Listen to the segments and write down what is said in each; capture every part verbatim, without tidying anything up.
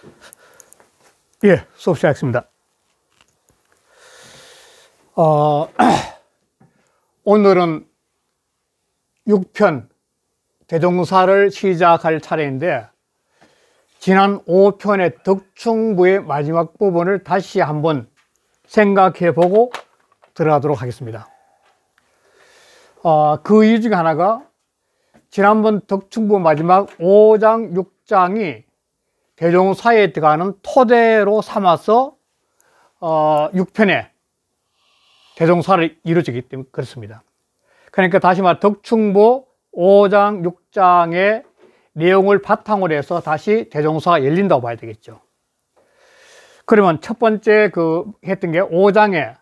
예, 수업 시작했습니다. 어, 오늘은 육 편 대종사를 시작할 차례인데, 지난 오 편의 덕충부의 마지막 부분을 다시 한번 생각해 보고 들어가도록 하겠습니다. 어, 그 이유 중에 하나가 지난번 덕충부 마지막 오 장, 육 장이 대종사에 들어가는 토대로 삼아서 어, 육 편의 대종사를 이루어지기 때문에 그렇습니다. 그러니까 다시 말해 덕충부 오 장, 육 장의 내용을 바탕으로 해서 다시 대종사가 열린다고 봐야 되겠죠. 그러면 첫 번째 그 했던 게 오 장에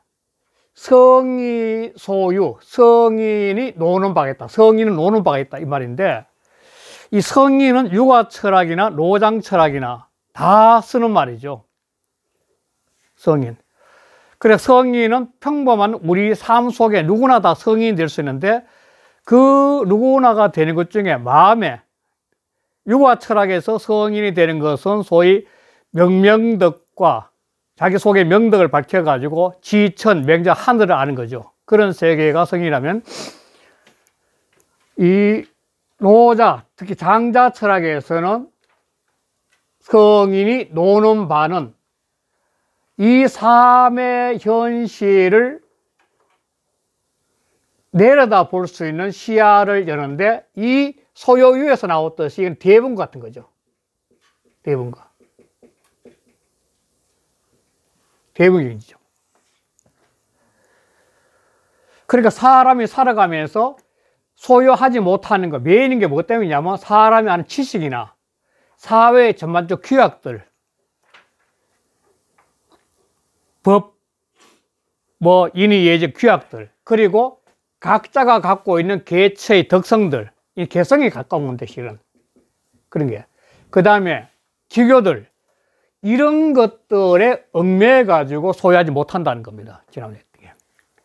성이 소유, 성인이 노는 바가 있다. 성인은 노는 바가 있다. 이 말인데, 이 성인은 육아 철학이나 노장 철학이나 다 쓰는 말이죠. 성인. 그래, 성인은 평범한 우리 삶 속에 누구나 다 성인이 될 수 있는데, 그 누구나가 되는 것 중에 마음에 육아 철학에서 성인이 되는 것은 소위 명명덕과 자기 속의 명덕을 밝혀가지고 지천, 명자, 하늘을 아는 거죠. 그런 세계가 성인이라면, 이 노자, 특히 장자 철학에서는 성인이 노는 바는 이 삶의 현실을 내려다 볼 수 있는 시야를 여는데, 이 소요유에서 나왔듯이 이건 대분과 같은 거죠. 대분과. 대분경이죠. 그러니까 사람이 살아가면서 소유하지 못하는 거, 메인인 게 뭐 때문이냐면 사람이 아는 지식이나 사회의 전반적 규약들, 법, 뭐 인의 예제 규약들, 그리고 각자가 갖고 있는 개체의 덕성들, 이 개성에 가까운 건데 실은 그런 게, 그 다음에 기교들, 이런 것들에 얽매여 가지고 소유하지 못한다는 겁니다. 지난번에 했던 게.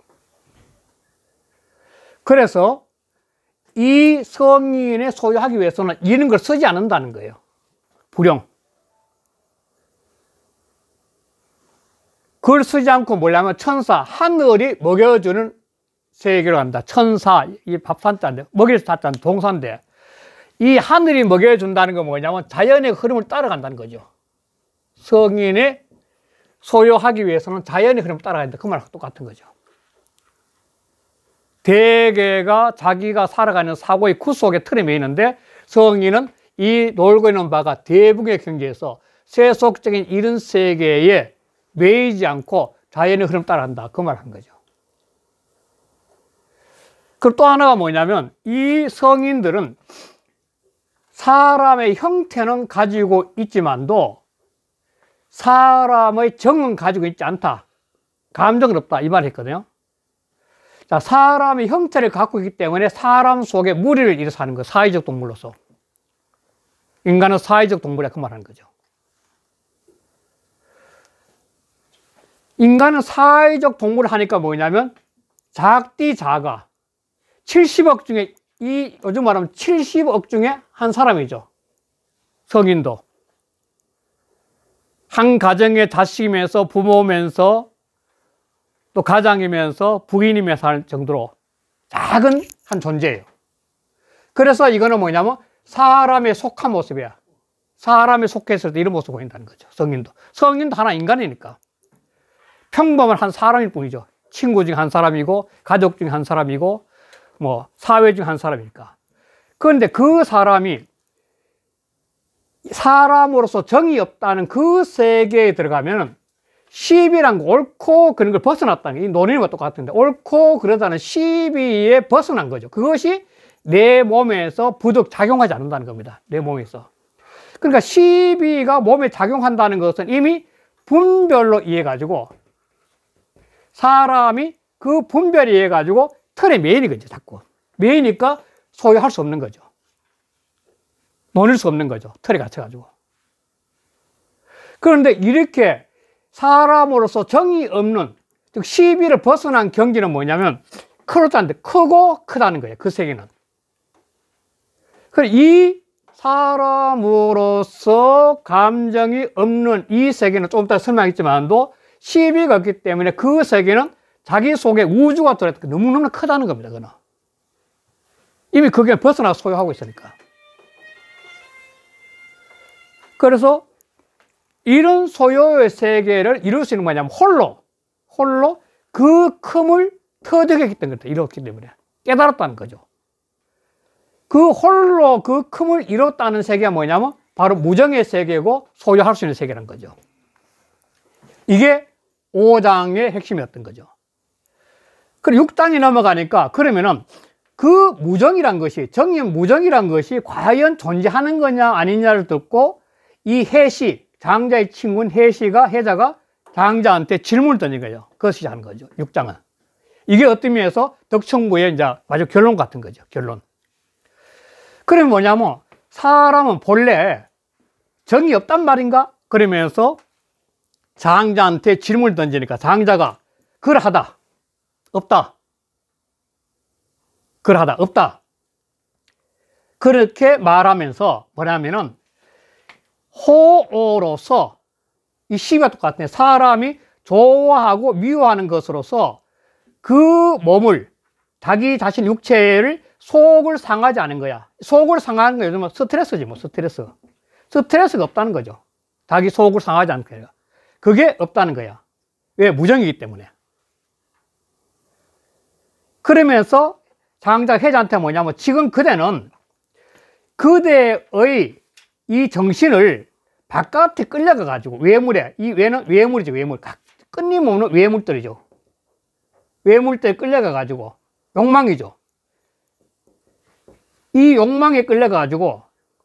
그래서 이 성인의 소유하기 위해서는 이런 걸 쓰지 않는다는 거예요. 불용. 그걸 쓰지 않고 뭐냐면 천사, 하늘이 먹여주는 세계로 간다. 천사, 이 밥산자인데, 먹일 사자는 동사인데, 이 하늘이 먹여준다는 건 뭐냐면 자연의 흐름을 따라간다는 거죠. 성인의 소유하기 위해서는 자연의 흐름을 따라가야 된다. 그 말하고 똑같은 거죠. 대개가 자기가 살아가는 사고의 구 속에 틀에 매이는데, 성인은 이 놀고 있는 바가 대부의 경계에서 세속적인 이런 세계에 매이지 않고 자연의 흐름 따라간다. 그 말을 한 거죠. 그리고 또 하나가 뭐냐면, 이 성인들은 사람의 형태는 가지고 있지만도 사람의 정은 가지고 있지 않다. 감정은 없다. 이 말을 했거든요. 자, 사람의 형태를 갖고 있기 때문에 사람 속에 무리를 이뤄서 하는 거예요. 사회적 동물로서. 인간은 사회적 동물이야. 그 말하는 거죠. 인간은 사회적 동물을 하니까 뭐냐면, 작디 작아. 칠십억 중에, 이, 요즘 말하면 칠십억 중에 한 사람이죠. 성인도. 한 가정의 자식이면서 부모면서 또 가장이면서 부인이면서 할 정도로 작은 한 존재예요. 그래서 이거는 뭐냐면 사람의 속한 모습이야. 사람에 속해서 이런 모습을 보인다는 거죠. 성인도. 성인도 하나 인간이니까. 평범한 한 사람일 뿐이죠. 친구 중에 한 사람이고, 가족 중에 한 사람이고, 뭐, 사회 중에 한 사람이니까. 그런데 그 사람이 사람으로서 정이 없다는 그 세계에 들어가면 시비란 거, 옳고 그런 걸 벗어났다는 게, 이 논의와 똑같은데, 옳고 그러다는 시비에 벗어난 거죠. 그것이 내 몸에서 부득 작용하지 않는다는 겁니다. 내 몸에서. 그러니까 시비가 몸에 작용한다는 것은 이미 분별로 이해가지고, 사람이 그 분별에 의해가지고 틀에 매이는 거죠. 자꾸 매이니까 소유할 수 없는 거죠. 논일 수 없는 거죠. 틀에 갇혀가지고. 그런데 이렇게 사람으로서 정이 없는, 즉 시비를 벗어난 경기는 뭐냐면 크로자인데, 크고 크다는 거예요. 그 세계는. 그래서 이 사람으로서 감정이 없는 이 세계는 좀 이따 설명하겠지만도 시비가 없기 때문에 그 세계는 자기 속에 우주가 들어있다. 너무너무 크다는 겁니다. 그는. 이미 그게 벗어나 소유하고 있으니까. 그래서 이런 소유의 세계를 이룰 수 있는 뭐냐면 홀로, 홀로 그 큼을 터득했기 때문에 이뤘기 때문에 깨달았다는 거죠. 그 홀로 그 큼을 이뤘다는 세계가 뭐냐면 바로 무정의 세계고 소유할 수 있는 세계라는 거죠. 이게 오 장의 핵심이었던 거죠. 그리고 육 장이 넘어가니까 그러면은 그 무정이란 것이, 정의 무정이란 것이 과연 존재하는 거냐 아니냐를 듣고 이 해시, 장자의 친구인 해시가, 해자가 장자한테 질문을 던진 거예요. 그것이 하는 거죠. 육 장은. 이게 어떤 면에서 덕청부의 이제 아주 결론 같은 거죠. 결론. 그러면 뭐냐면 사람은 본래 정이 없단 말인가? 그러면서 장자한테 질문을 던지니까 장자가 그러하다. 없다. 그러하다. 없다. 그렇게 말하면서 뭐냐면은 호오로서 이 시가 똑같네. 사람이 좋아하고 미워하는 것으로서 그 몸을, 자기 자신 육체를 속을 상하지 않은 거야. 속을 상하는 거 요즘은 스트레스지 뭐. 스트레스. 스트레스가 없다는 거죠. 자기 속을 상하지 않는 거야. 그게 없다는 거야. 왜? 무정이기 때문에. 그러면서 장자 해자한테 뭐냐면 지금 그대는 그대의 이 정신을 바깥에 끌려가 가지고 외물에, 이 외는 외물이죠. 외물. 끊임없는 외물들이죠. 외물들에 끌려가 가지고 욕망이죠. 이 욕망에 끌려가 가지고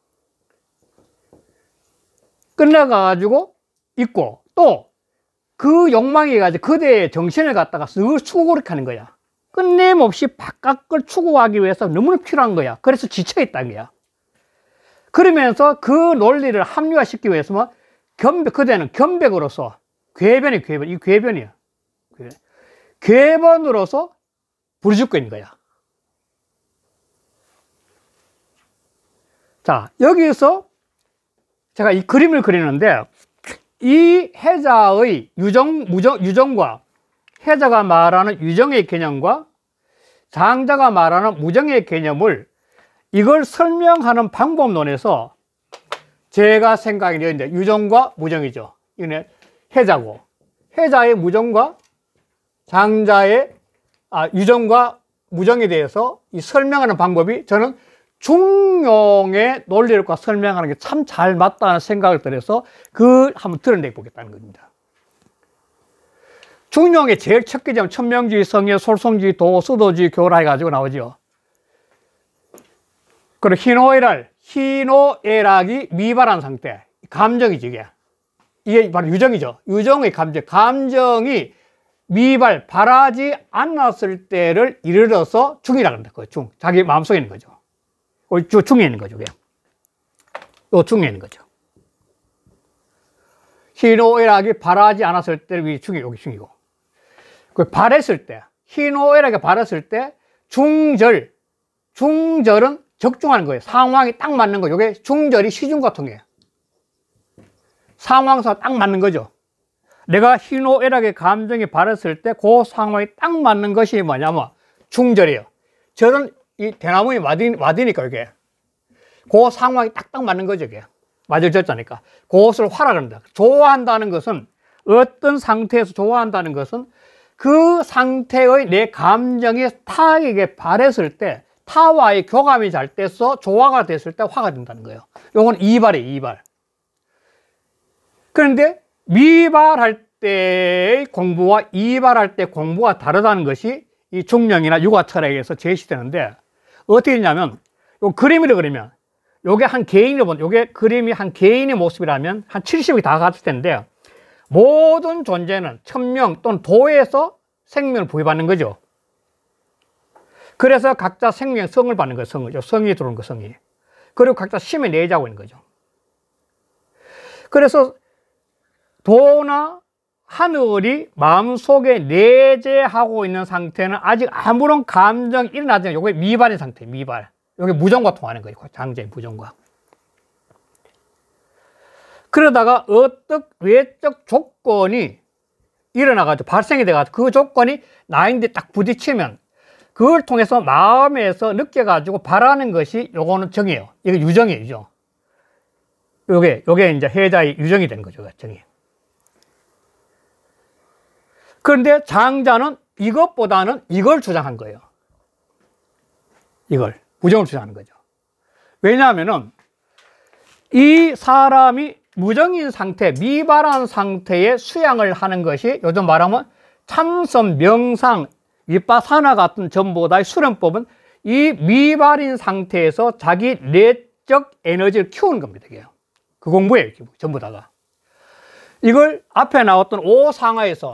끌려가 가지고 있고 또 그 욕망이 가지고 그대의 정신을 갖다가 수고를 하는 거야. 끊임없이 바깥을 추구하기 위해서 너무나 필요한 거야. 그래서 지쳐있다는 거야. 그러면서 그 논리를 합리화시키기 위해서는 겸백, 그대는 겸백으로서 궤변이 궤변, 이 궤변이야. 궤변으로서 부르짖고 있는 거야. 자, 여기서 제가 이 그림을 그리는데 이 해자의 유정, 무정, 유정과 해자가 말하는 유정의 개념과 장자가 말하는 무정의 개념을 이걸 설명하는 방법론에서 제가 생각이 되는데 유정과 무정이죠. 이거는 해자고 해자의 무정과 장자의 아, 유정과 무정에 대해서 이 설명하는 방법이 저는 중용의 논리력과 설명하는 게 참 잘 맞다는 생각을 들어서 그 한번 드러내 보겠다는 겁니다. 중용의 제일 첫 개념 천명주의, 성의, 솔성주의, 도, 수도주의, 교라 해가지고 나오죠. 그리고 희노애락, 희노애락이 미발한 상태, 감정이지 이게. 이게 바로 유정이죠. 유정의 감정, 감정이 미발, 발하지 않았을 때를 이르러서 중이라고 합니다. 그 중, 자기 마음속에 있는 거죠. 요 중에 있는 거죠. 요 중에 있는 거죠. 희노애락이 발하지 않았을 때를 중이, 여기 중이고. 그 발했을 때, 희노애락이 발했을 때 중절, 중절은 적중하는 거예요. 상황이 딱 맞는 거. 요게 중절이 시중과 통해요. 상황상 딱 맞는 거죠. 내가 희노애락의 감정이 발했을 때 그 상황이 딱 맞는 것이 뭐냐면 중절이에요. 저는 이 대나무에 와디, 와디니까 이게 그 상황이 딱딱 맞는 거죠. 이게 맞을 졌자니까 그것을 화라 그런다. 좋아한다는 것은 어떤 상태에서 좋아한다는 것은 그 상태의 내 감정이 타에게 발했을 때 타와의 교감이 잘 돼서 조화가 됐을 때 화가 된다는 거예요. 요건 이발이에요. 이발. 그런데 미발할 때의 공부와 이발할 때 공부가 다르다는 것이 이 중령이나 육아 철학에서 제시되는데 어떻게 되냐면 요 그림으로 그리면 요게 한 개인이 본 요게 그림이 한 개인의 모습이라면 한 칠십이 다 갔을 텐데 모든 존재는 천명 또는 도에서 생명을 부여받는 거죠. 그래서 각자 생명 성을 받는 거예요. 성을. 요 성이 들어오는 거 성이. 그리고 각자 심에 내자고 있는 거죠. 그래서 도나 하늘이 마음속에 내재하고 있는 상태는 아직 아무런 감정이 일어나지 않아요. 이게 미발의 상태, 미발. 이게 무정과 통하는 거예요. 장자의 무정과. 그러다가 어떤 외적 조건이 일어나가지고 발생이 돼가지고 그 조건이 나인데 딱 부딪히면 그걸 통해서 마음에서 느껴가지고 바라는 것이 요거는 정이에요. 이거 유정이에요, 유정. 요게, 요게 이제 해자의 유정이 되는 거죠, 정이. 그런데 장자는 이것보다는 이걸 주장한 거예요. 이걸. 무정을 주장하는 거죠. 왜냐하면은 이 사람이 무정인 상태, 미발한 상태에 수양을 하는 것이 요즘 말하면 참선, 명상, 윗바사나 같은 전보다의 수련법은 이 미발인 상태에서 자기 내적 에너지를 키우는 겁니다. 이게. 그 공부예요. 전부 다가. 이걸 앞에 나왔던 오상하에서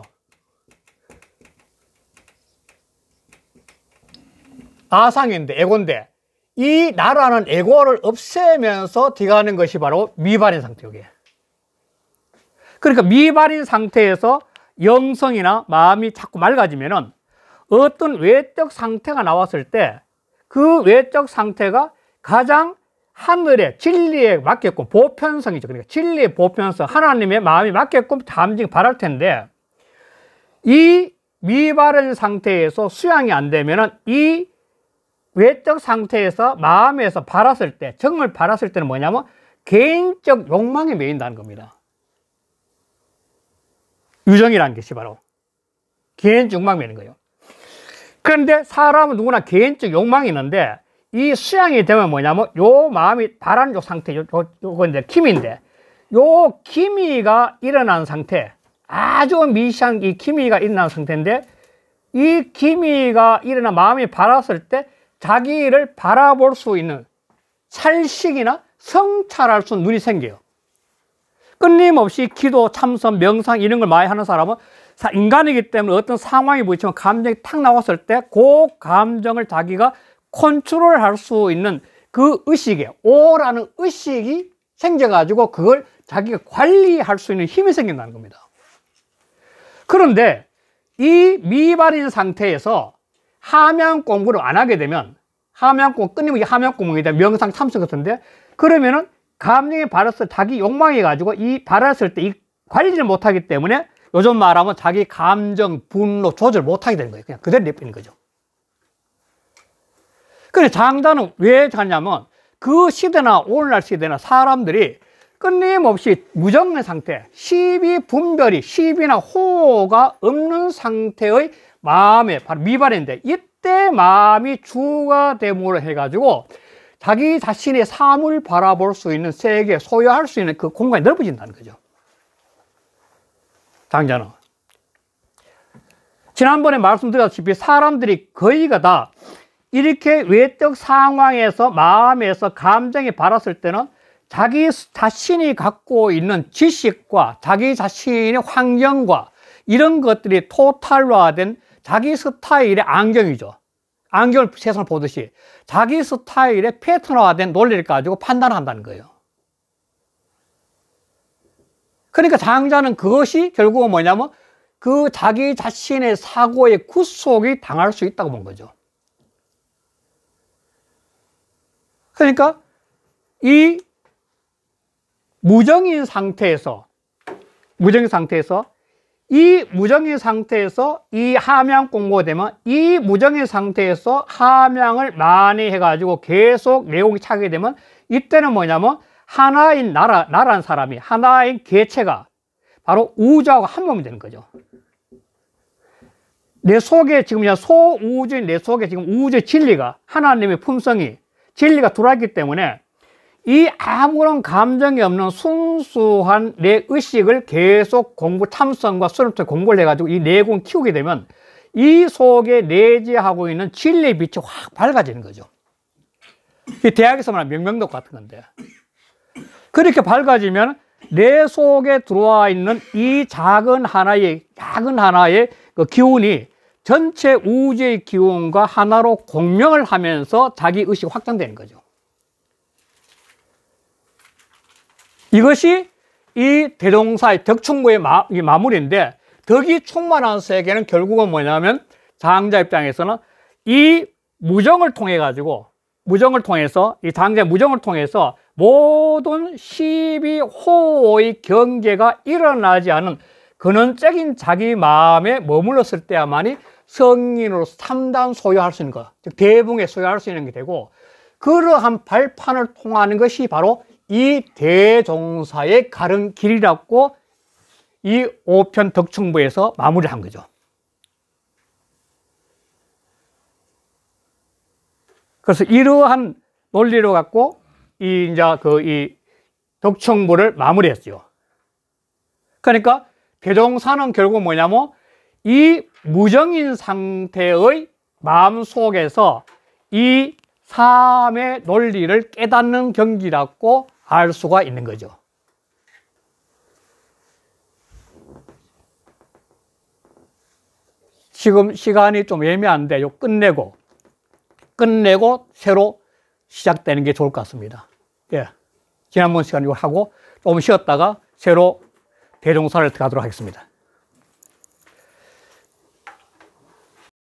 아상인데, 에고인데, 이 나라는 에고를 없애면서 들어가는 것이 바로 미발인 상태예요. 그러니까 미발인 상태에서 영성이나 마음이 자꾸 맑아지면은 어떤 외적 상태가 나왔을 때 그 외적 상태가 가장 하늘의 진리에 맞게끔 보편성이죠. 그러니까 진리의 보편성, 하나님의 마음이 맞게끔 담징 바랄 텐데 이 미발인 상태에서 수양이 안 되면은 이 외적 상태에서 마음에서 바랐을 때, 정을 바랐을 때는 뭐냐면 개인적 욕망에 매인다는 겁니다. 유정이라는 것이 바로 개인적 욕망에 매이는 거예요. 그런데 사람은 누구나 개인적 욕망이 있는데 이 수양이 되면 뭐냐면 요 마음이 바라는 요 상태, 요, 요, 요거 이제 기미인데 요 기미가 일어난 상태, 아주 미시한 이 기미가 일어난 상태인데 이 기미가 일어나 마음이 바랐을 때 자기를 바라볼 수 있는 찰식이나 성찰할 수 있는 눈이 생겨요. 끊임없이 기도, 참선, 명상 이런 걸 많이 하는 사람은 인간이기 때문에 어떤 상황이 부딪히면 감정이 탁 나왔을 때 그 감정을 자기가 컨트롤할 수 있는 그 의식에 오라는 의식이 생겨가지고 그걸 자기가 관리할 수 있는 힘이 생긴다는 겁니다. 그런데 이 미발인 상태에서 함양 공부를 안 하게 되면 함양 공부, 끊임없이 함양 공부에 대한 명상 참선 같은데 그러면은 감정이 발했을 때 자기 욕망이 가지고 이 발했을 때 이 관리를 못하기 때문에 요즘 말하면 자기 감정, 분노 조절 못하게 되는 거예요. 그냥 그대로 내버리는 거죠. 그래 장자는 왜 하냐면 그 시대나 오늘날 시대나 사람들이 끊임없이 무정의 상태, 시비 분별이 시비나 호가 없는 상태의 마음에 바로 미발인데 이때 마음이 주가 됨으로 해가지고 자기 자신의 삶을 바라볼 수 있는 세계, 소유할 수 있는 그 공간이 넓어진다는 거죠. 장자는. 지난번에 말씀드렸다시피 사람들이 거의가 다 이렇게 외적 상황에서 마음에서 감정이 발았을 때는 자기 자신이 갖고 있는 지식과 자기 자신의 환경과 이런 것들이 토탈화된 자기 스타일의 안경이죠. 안경을 세상을 보듯이 자기 스타일의 패턴화된 논리를 가지고 판단한다는 거예요. 그러니까 장자는 그것이 결국은 뭐냐면 그 자기 자신의 사고의 구속이 당할 수 있다고 본 거죠. 그러니까 이 무정인 상태에서 무정인 상태에서 이 무정인 상태에서 이 함양 공부가 되면 이 무정인 상태에서 함양을 많이 해가지고 계속 내용이 차게 되면 이때는 뭐냐면 하나인 나라, 나라는 사람이 하나인 개체가 바로 우주하고 한 몸이 되는 거죠. 내 속에 지금 소우주인 내 속에 지금 우주의 진리가 하나님의 품성이 진리가 들어왔기 때문에 이 아무런 감정이 없는 순수한 내 의식을 계속 공부, 참선과 수련부터 공부를 해가지고 이 내공을 키우게 되면 이 속에 내재하고 있는 진리의 빛이 확 밝아지는 거죠. 이 대학에서 말하는 명명덕 같은 건데. 그렇게 밝아지면 내 속에 들어와 있는 이 작은 하나의, 작은 하나의 그 기운이 전체 우주의 기운과 하나로 공명을 하면서 자기 의식이 확장되는 거죠. 이것이 이 대동사의 덕충고의 마, 마무리인데 덕이 충만한 세계는 결국은 뭐냐면 장자 입장에서는 이 무정을 통해 가지고 무정을 통해서 이 장자의 무정을 통해서 모든 십이호의 경계가 일어나지 않은 근원적인 자기 마음에 머물렀을 때야만이 성인으로서 탐단 소유할 수 있는 것, 즉 대붕에 소유할 수 있는 게 되고, 그러한 발판을 통하는 것이 바로 이 대종사의 가른 길이라고 이 오편 덕충부에서 마무리를 한 거죠. 그래서 이러한 논리로 갖고 이 이제 그 이 덕충부를 마무리했어요. 그러니까 대종사는 결국 뭐냐면 이 무정인 상태의 마음 속에서 이 삶의 논리를 깨닫는 경지라고 알 수가 있는 거죠. 지금 시간이 좀 애매한데 요 끝내고 끝내고 새로 시작되는 게 좋을 것 같습니다. 예. 지난번 시간 이걸 하고 좀 쉬었다가 새로 대종사를 들어가도록 하겠습니다.